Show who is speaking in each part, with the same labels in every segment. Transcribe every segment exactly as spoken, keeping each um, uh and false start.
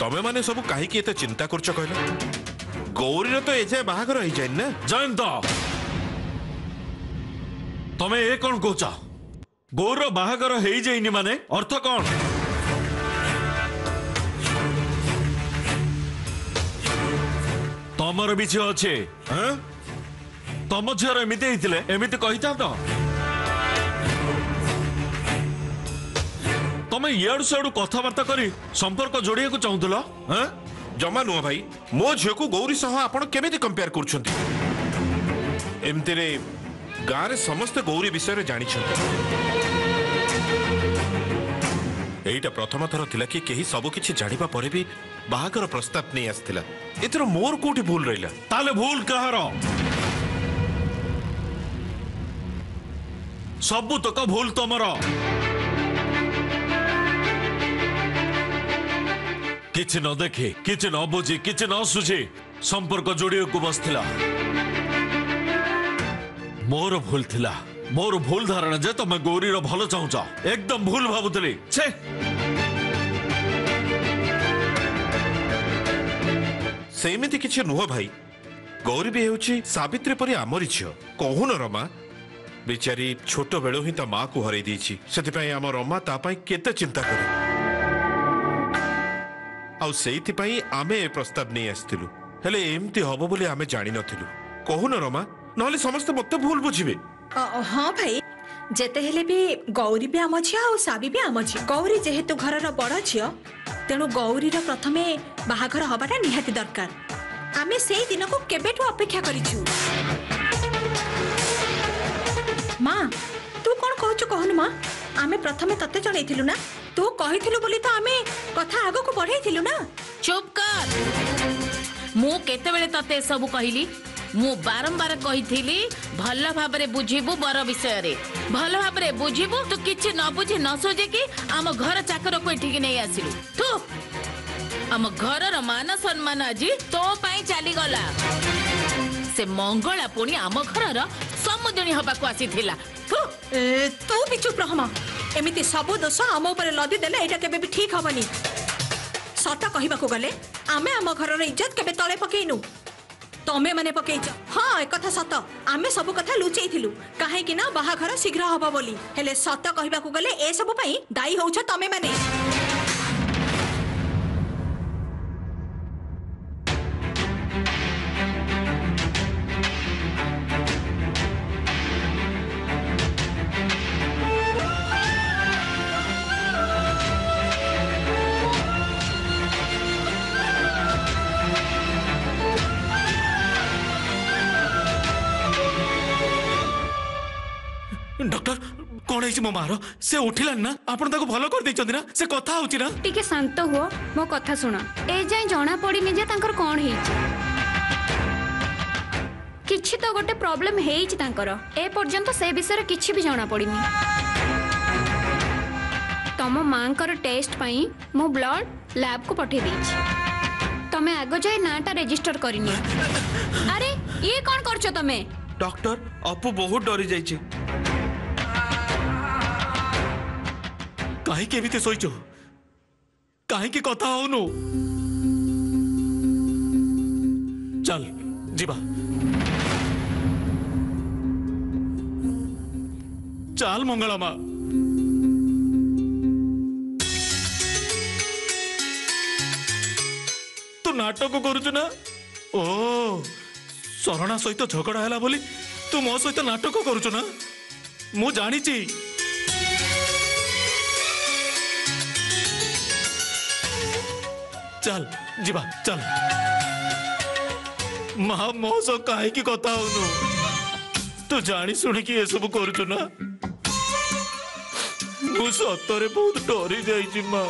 Speaker 1: तमे माने सब कहीं एते चिंता करछ कहला गौरी तो एजे बाहागर हो जाए ना
Speaker 2: जयंत तमे ए कौन कहचा गौर बाहागर हो जाइनी माने अर्थ कौन तमर भी झी अच्छे तम झीर एमती होते एमती कही था तो तमे इाड़ू सियाड़ू कथबार्ता करी संपर्क जोड़िया को चाहूल
Speaker 1: जमा नुह भाई मो झील को गौरी सह आपण केमिति कंपेयर करछंती एमती रे गाँव रे समस्त गौरी विषय रे जानी एटा प्रथम थर थिला कि केही सब किछि जानिबा परे भी बाहागर प्रस्ताव नहीं आस्थिला एथर मोर कोठी भूल रहिला
Speaker 2: ताले भूल कहार सबु तक भूल तमर किछि न देखी किछि न बुझी किछि न सुझी संपर्क जोड़िया को बसथिला मोर भूल थिला मोर भूल धारणा जे तमे गौरी रो भलो चाहुचा एकदम भूल भाबुतली छे
Speaker 1: सेमिति किछि नुह भाई गौरी भी हेउछि सावित्री परी आमरी झियो कहून रमा बेचारी छोट बेलो ही ता मां को हरै दैछि सेति पई हम रमा ता पई केते चिंता करे आउ सेति पई आमे ए प्रस्ताव नै आस्तिलु हेले एमति हबो बोली आमे जानि नथिलु कहून रमा नहले समस्त मते भूल बुझिबे
Speaker 3: हाँ भाई जेते हेले भी गौरी भी आम झिया और साबी भी आम झिया गौरी जेहेतु घर बड़ झियो तेणु गौरी प्रथमे बाहाघर हबाटा निहाती दरकार आमे सेई दिन को केबेठु अपेक्षा करिछु माँ तू कौन कहचु कहनु माँ आमे प्रथमे तते जणैथिलु ना तू कहिथिलु बोली तो आमे कथा आगो को बढ़ैथिलु ना
Speaker 4: चुप कर मु केते बेले तते सब कहिली मु बारंबार कही भल भाव बुझीबू बर विषय रे भल भाव बुझीबू तू किछि न बुझी न सोचे कि आम घर चाकर को एठिक नहीं आसिलु तू आम घर मान सम्मान आज तो पाई चली गला से मंगला पुणी आम घर समुदणी हवा को आसी थिला
Speaker 3: तू तू भी चुप रह मां एमिति सब दोष आम ऊपर लदी देले एटा केबे भी ठीक हबनी सत कहिबा को गले आमे आम घर रे इज्जत केबे तळे पकेइनु तमे माने पकेइछ हाँ एक कथा सत आमे सब कथा लुचैथिलु काहे कि ना बाहाघर शीघ्र हबो बोली हेले सत कहिबा को गले ए सब पई दाई होउछ तमे माने
Speaker 5: डॉक्टर कौन है मो मार से उठिला ना आपण ताको भलो कर दैचंदी ना से कथा होची ना
Speaker 6: टिके शांत हुओ मो कथा सुना ए जाय जणा पड़ी नि जे तांकर कोन हेछि किछि तो गोटे प्रॉब्लम हेछि तांकर ए पर्यंत से विषय रे किछि भी जणा पड़िनी तम मांकर टेस्ट पई मो ब्लड लैब को पठे दैछि तमे आगो जाय नाटा रजिस्टर करिनी अरे ये कोन करछो तमे
Speaker 5: डॉक्टर अपु बहुत डरी जाई छी काहे के बीते सोइचो काहे की कथा होनु चल जीवा चल मंगला मां तू नाटक करूच ना ओ शरणा सहित झगड़ा है बोली तू मो सहित नाटक करूच ना मु जानी चल जीवा चल मां मो सो काहे की कथा होनु तू जानी सुनी कि ये सब करूच ना मु सतरे बहुत डरी जाई छी मां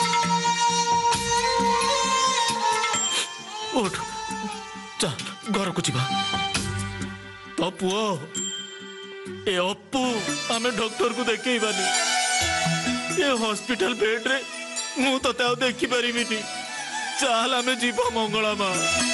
Speaker 5: उठ चल घर को जीवा तो पुओ ए अपू आमे डॉक्टर को देखई बानी ये हॉस्पिटल बेड रे मु तो ताऊ देखि परिबिनी चल आमे जीवा मंगला मां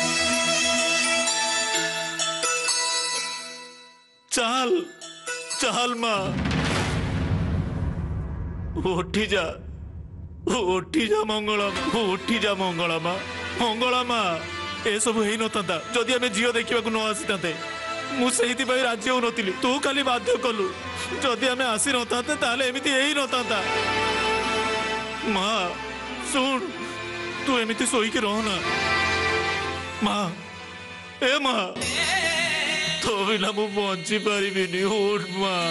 Speaker 5: चल चल मां उठी जा उठी जा मंगला उठी जा मंगला माँ मंगला माँ ए सब हो न था जदि आम झील देखा न आसी था मुझे राजी हो नी तू खाली बाध्य कलु जदि आम आसी न था एमती न था माँ सुन तू एमती शोक रहना माँ ए माँ तो बिना मु बंची पारिनी उठ माँ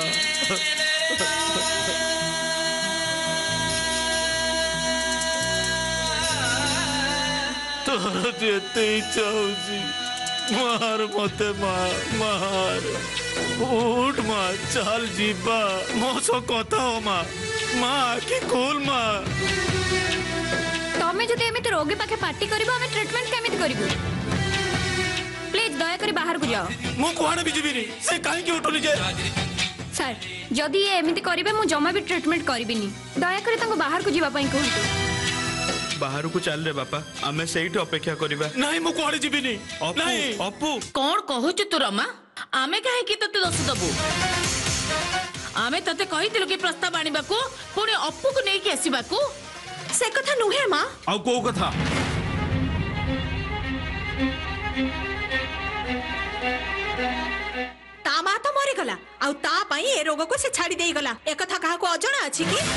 Speaker 5: तोर जेते इच्छा होची मार मते मार मार उठ माँ चल जीवा मो सो कथा हो माँ माँ की खोल माँ
Speaker 6: तमे जदि एमिति रोगी पाखे पार्टी करिवो हमें ट्रीटमेंट केमिति करिवो प्लीज दया करी बाहर को जाओ
Speaker 5: मु कुआडे भी जीविनी से काहे की उठोली जे
Speaker 6: सर जदि ये एमिति करिवे मु जमा भी ट्रीटमेंट करिबिनी दया करी तांको बाहर को जीवा पई कहंतु
Speaker 5: बाहर को चल रे बापा आमे सेठी अपेक्षा करिबा नहीं मु कुआडे जीविनी नहीं
Speaker 2: अपू
Speaker 4: कौन कहूच तू रमा आमे काहे की तते दोष दबु आमे तते कहितिलु कि प्रस्ताव आनिबाकू पुणी अप्पू को नेकी आसीबाकू
Speaker 3: से कथा नुहे माँ
Speaker 2: आउ को कथा
Speaker 3: ता माँ तो मरी गला आउ ता पई ए रोग को से छाड़ी देई गला ए कथा काहा को अजଣା अछि कि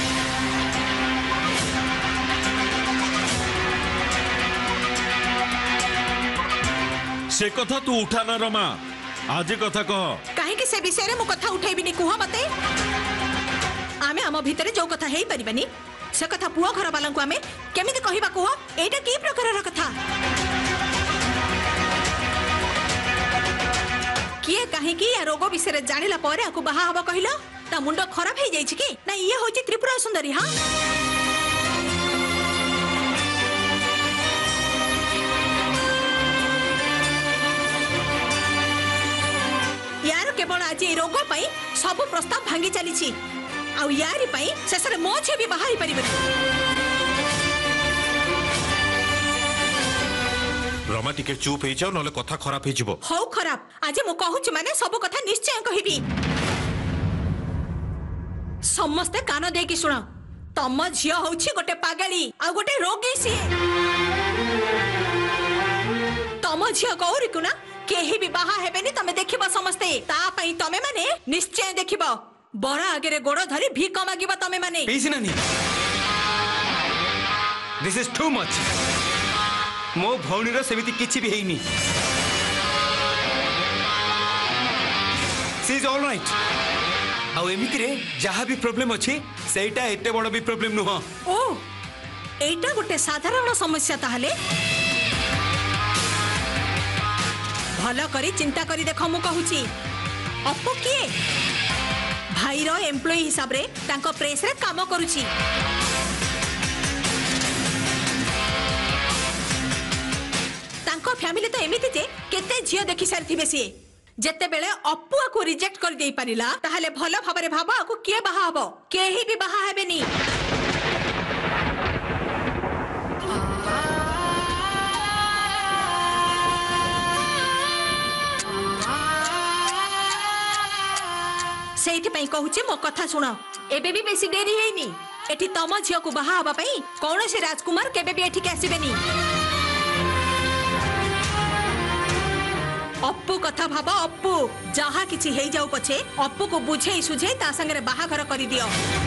Speaker 2: से कथा तू उठाना रमा आज कथा कह
Speaker 3: काहे कि से विषय रे मु कथा उठेबिनी कुहा मते आमे हम भितरे जो कथा हेई परिबानी से कथा पुआ घर वाला को आमे केमिति कहिबा कुह एटा की प्रकारर कथा किए काहे कि या रोग विषय रे जानिला परे आकु बाहा हबो कहिलो ता मुंडो खराब हे जाई छि कि ना ये होची त्रिपुरा सुंदरी हां यार केवल आज ए रोग पई सब प्रस्ताव भांगी चली छि आउ यारी पई शेषरे मो छे भी बाहाई परिबनी
Speaker 1: रमा टिके चुप हो जाओ नले कथा खराब हो जिवो
Speaker 3: हौ खराब आज मु कहूच माने सब कथा निश्चय कहिबी समस्ते कान देकी सुन तम झियो होछि गोटे पागली आ गोटे रोगी सी तम झियो गौरी को ना केही भी बाहा हेबेनी तमे देखिबो समस्ते ता पई तमे माने निश्चय देखिबो बड़ा आगे रे गोड़ धरी भीख मागिबो तमे माने
Speaker 7: पेसी नानी दिस इज टू मच मो भौणी रो सेमिति किछि भी हेइनी सी इज ऑल राइट आ एमिति रे जहा भी प्रॉब्लम अछि सेटा एते बड़ भी प्रॉब्लम नु हो
Speaker 3: ओ एटा गोटे साधारण समस्या ताहले भलो करी चिंता करी देखो मु कहूची अपु किए भाई रो एम्प्लॉय हिसाब रे तांको प्रेस रे काम करूची तांको फैमिली तो एमिति जे केते झियो देखि सारथिबे सी जेते बेले अपुआ को रिजेक्ट कर देई परिला ताहले भलो भाबरे भाबा को किए बाहा हबो केही भी बाहा हेबेनी सेठी पई कहूची मो कथा सुनो एबे भी बेसी देरी हेनी एठी तम झियो को बाहा हबा पई कोनोसी राजकुमार केबे भी एठी के आसीबेनी अप्पू कथा भाबा अप्पू जहा किछि हेई जाऊ पछे अप्पू को बुझेई सुझेई ता संगे बाहा घर करी दियो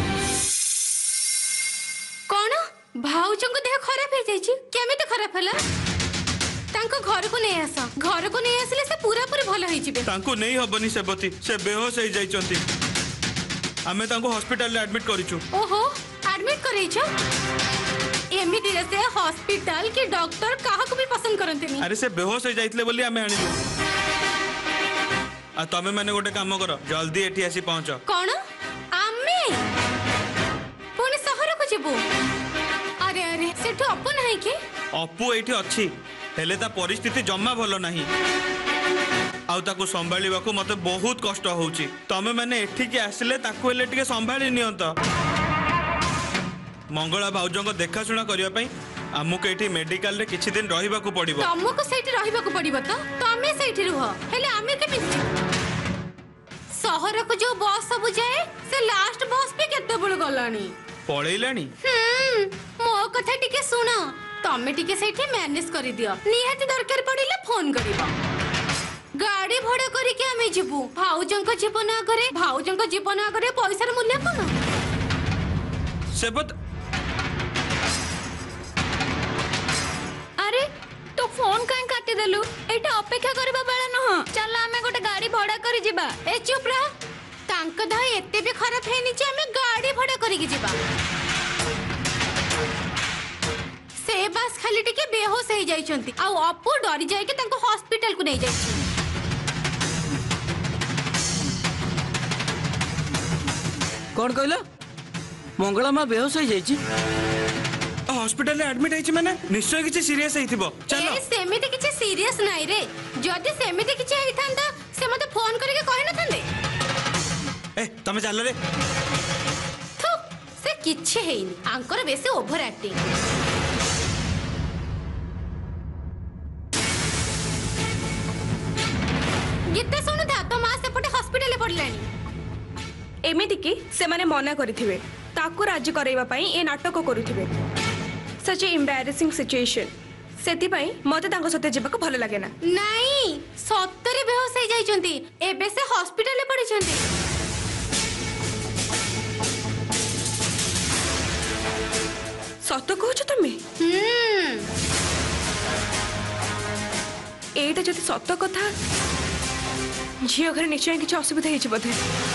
Speaker 6: कौन भाउजंग देह खराब हे जाई छि केमिति खराब हला तांको घर को नहीं आसा घर को नहीं आसले से पूरा पूरी भलो होई जिबे
Speaker 5: तांको नहीं हबनी सेबती से बेहोश हो जाई चंती हमें तांको हॉस्पिटल ले एडमिट करिछु
Speaker 6: ओहो एडमिट करै छ एमिति रे से हॉस्पिटल के डॉक्टर काहा को भी पसंद करंतनी
Speaker 5: अरे से बेहोश हो जाइतले बोली हमें आनिलु आ तमे माने गोटे काम करो जल्दी एठी आसी पहुंचो
Speaker 6: कौन आमे पुनी शहर को जेबो अरे अरे सेठो अपन है के
Speaker 5: अपू एठी अछि हेले ता परिस्थिति जम्मा भलो नाही आउ ताको संभाळीबा को मते बहुत कष्ट होउची तमे माने एठी के आसिले ताको हेले टिके संभाळी नियंत मंगला भाउजंग देखा सुना करिया पई आमुक एठी मेडिकल रे किछि दिन रहिबा को पड़िबो
Speaker 6: तमको सेठी रहिबा को पड़िबो तो तमे सेठी रुह हेले आमे केमिति शहर को जो बस सब जाए से लास्ट बस पे केते बळ गलानी
Speaker 5: पळैलानी
Speaker 6: हम्म कथा टिके सुन तमे टिके सेठी मैनेज करि दियो निहाती दरकार पड़िले फोन करिबो गाड़ी भड़ा करके आमे जीवु भाउजंक जीवन आगरे भाउजंक जीवन आगरे पैसार मूल्य कोन
Speaker 7: सेबत
Speaker 6: अरे तो फोन काहे काटी देलु एटा अपेक्षा करबा बेला न चल आमे गोटे गाड़ी भड़ा करि जिबा ए चुप रह तांक धा एते भी खराब हेनी जे आमे गाड़ी भड़ा करिके जिबा से बस खाली टिके बेहोश हो जाइछंती आ अपू डरी जाय के तांको हॉस्पिटल को नै जाइछी
Speaker 8: कौन कहला मंगला माँ बेहोश हो जाइछि
Speaker 7: हॉस्पिटल में एडमिट है माने निश्चय किछि सीरियस हेतिबो चलो
Speaker 6: ए सेमिति किछि सीरियस नाइ रे जदी सेमिति किछि हेइथांदा से मते फोन करके कहि न थांदे
Speaker 7: ए तमे चल रे
Speaker 6: थु से किछि हेइनी आंकर बेसी ओवर एक्टिंग गीते सुनु था तो मां सेपटे हॉस्पिटल पड़लानी
Speaker 9: एमिति कि से माने मना करिथिबे ताकू राजी करैबा पई ए नाटक करूथिबे सच ए एम्बैरेसिंग सिचुएशन सेति पई मते तांको सते जेबाको भलो लागे ना
Speaker 6: नहीं सत्तरे बेहोश हो जाइछंती एबे से हॉस्पिटल पड़िछंती
Speaker 9: सत कहछ तमे
Speaker 6: हम्म
Speaker 9: एटा जति सत कथा झियो घर निश्चय किछ असुविधा हेछि बधे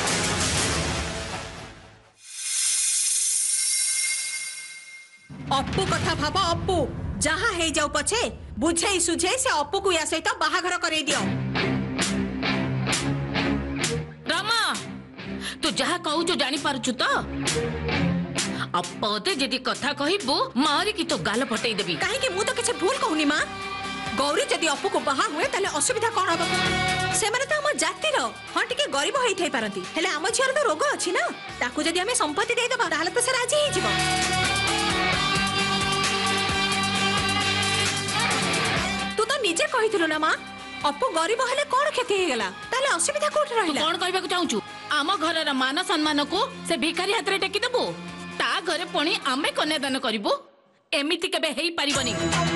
Speaker 3: अप्पू कथा भाब अप्पू जहाँ हे जाऊ पछे बुझे सुझे से अप्पू को या सहित बाहाघर करे दियो
Speaker 4: रमा तू जहाँ कहू जो जानी पारुछु तो अपते जदी कथा कहिबो मारी की तो गाल फटई देबी
Speaker 3: काहे कि मु तो किछ भूल कहूनी मां गौरी जदी अप्पू को बाहा हुए ताले असुविधा कोन हबो से माने तो हम जाति रो हां टिके गरीब होई थाई पारंती हेले हम छियर तो रोग अछि ना ताकू जदी हमें संपत्ति दे दबा ताले तो से राजी ही जीवो तू तो निजे कहिथिलु ना मां अप्पू गरीब हेले कोन खेती हे गेला ताले असुविधा कोठ रहिला
Speaker 4: कोन कहबा को चाहूछु आम घर रा मान सम्मान को से भिखारी हाथ रे टेकी देबो ता घरे पुणी आमे कन्यादान करिबो एमिति केबे हेई परिबनी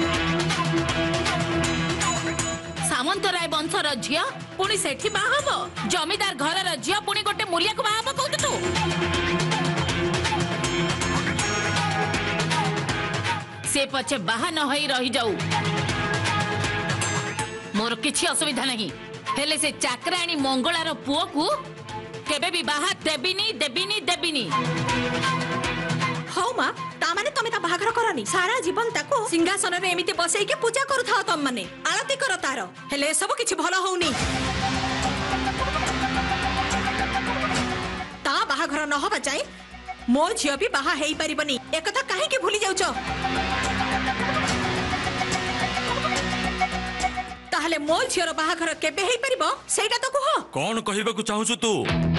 Speaker 4: सामंत राय वंशर झिया पुणी सेठी बाहब जमीदार घर झिया पुणी गोटे मूल्य को बाहब कहू तू से पछे बाहा न होई रही जाऊ मोर किछि असुविधा नहीं हेले से चाकराणी मंगलार पुओ को केबे भी बाहा देबिनी देबिनी देबिनी
Speaker 3: हौ मां ता माने तमे ता बाहाघर करनी सारा जीवन ताको सिंहासन रे एमिति बसई के पूजा करू थाओ तम माने आरती करो तारो हेले सब किछि भलो होउनी ता बाहाघर न होबा चाहि मो झियो भी बाहा हेई परिबनी ए कथा काहे के भूली जाउछो ताहले मो झियोर बाहाघर केबे हेई परिबो सेटा तो कहो
Speaker 5: कौन कहबा को चाहछु तू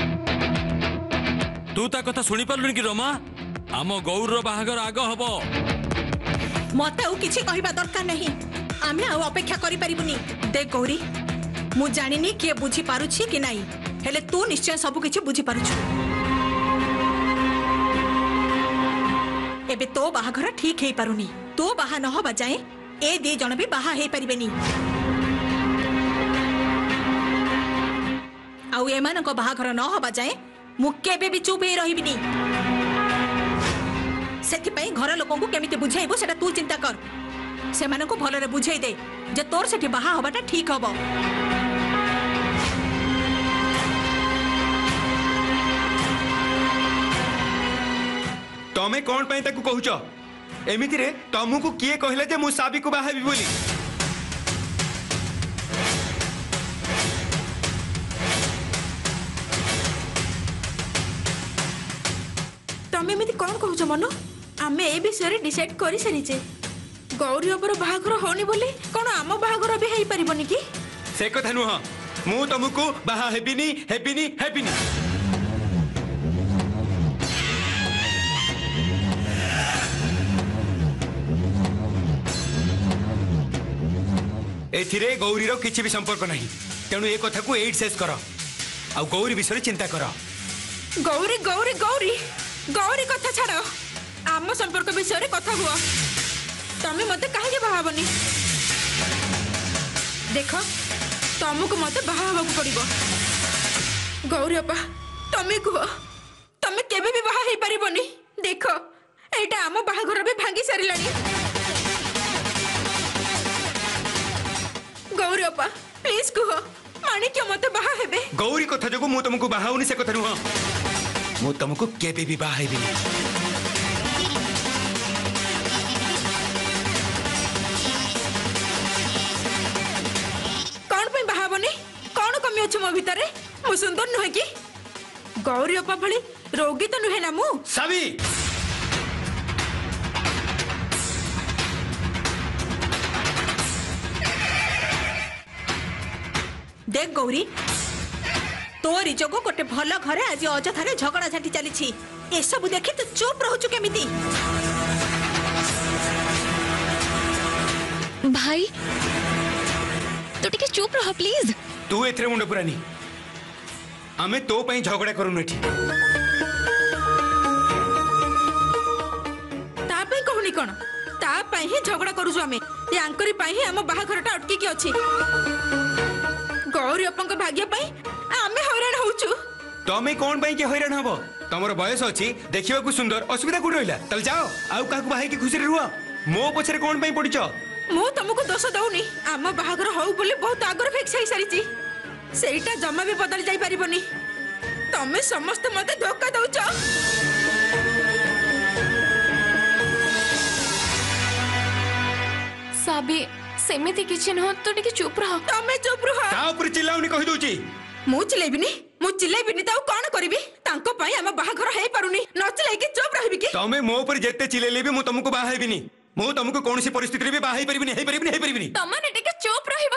Speaker 5: तू ता कथा सुनी पालुनी कि रमा आम गौर बाहागर आग हब
Speaker 3: मते au किछि कहिबा दरकार नहीं आमे आ अपेक्षा करि परिबुनी दे गौरी मु जानिनी के बुझी पारुछि कि नाही हेले तू निश्चय सब किछि बुझी पारुछु एबे तो बाहाघर ठीक हेई पारुनी तो बाहा न होबा जाए ए दे जण भी बाहा हेई परिबेनी आउ एमान को बाहाघर न होबा जाए मु केबे भी चुप हे रहिबिनी सेति पई घर लोकन को केमिते बुझाइबो सेटा तू चिंता कर से माने को भलरे बुझाइ दे जे तोर सेठी बाहा होबाटा ठीक हबो
Speaker 7: तमे कोन पई ताकू कहूछ एमिति रे तमु को किए कहले जे मु साबी को बाहाबी बोली
Speaker 9: तमे एमिति कोन कहूछ मनो आमे ए विषय डिसाइड करि सरिचे गौरी अपर बाहाघर होनी बोली कोन आम बाहाघर भी हेई परिबनी की
Speaker 7: से कथा नुह मु तमको बाहा हेबिनी हेबिनी हेबिनी एथिरे गौरीर किछि भी संपर्क नहीं तेणु ए कथा को एट शेष कर आ गौरी विषय चिंता कर
Speaker 9: गौरी गौरी गौरी गौरी कथा छाड़
Speaker 3: आम संपर्क विषय कथा हुआ तमें मत कहीं बाहाबनी देख तुमको मत बाहा पड़ो गौरी अपा तमें कह तमें केबे भी बाहा पारबनी देख एटा आम बाहाघर भी भांगी सारा गौरी अपा प्लीज कह माणिक्य मत बाहा हेबे
Speaker 7: गौरी कथा जो मु तुमको बाहाउनी से कथा नुह मु तुमको केबे भी बाहा हेबिनी
Speaker 3: कौन पे बाहाबनी कौन कमी अच्छे मो भितर मु सुंदर नुहे कि गौरी अपा भली रोगी तो नुहे ना मु
Speaker 7: सावी
Speaker 3: देख गौरी तोरी जोगो गोटे भल घरे आज अजथारे झगड़ा झाटी चली ए सब देखी तू चुप रहूचु केमिति
Speaker 6: भाई तू टिके चुप रह प्लीज
Speaker 7: तू एथरे मुंड पुरानी आमे तो पई झगड़ा करूनु एठी
Speaker 3: ता पई कहूनी कोन ता पई ही झगड़ा करूछु आमे यांकरी पई ही हम बाहाघरटा अटकी की अछि गौरी अपंक भाग्य पई आमे हैरान होउछु
Speaker 7: तमे कौन पई के हैरान हबो तमरो बयस अछि देखिबा को सुंदर असुविधा कुड रहिला तल जाओ आउ काकू बाहे की खुशी रे रुआ मो पछरे कौन पई पडिचो
Speaker 3: मु तुमको दोष दउनी आम बाहाघर हौ बोली बहुत आगर फिक्स होई सारिची सेटा जमा भी बदल जाई परिबनी तमे समस्त मते धोखा दउचो
Speaker 6: साबी सेमिति किछि न तो टिके चुप रह
Speaker 3: तमे चुप रह
Speaker 7: ता ऊपर चिल्लाउनी कहि दोची
Speaker 3: मु चिलेबिनी मु चिलेबिनी ताऊ कोन करबी तांको पई आम बाहाघर हेई पारुनी न चिलाई के चुप रहबी की
Speaker 7: तमे मो ऊपर जेते चिलेले भी मु तुमको बाहा हेबिनी मु तुमको कोनसी परिस्थिति रे भी बाहा हेई परिबिनी हेई परिबिनी हेई परिबिनी
Speaker 6: तमने टिके चुप रहिबो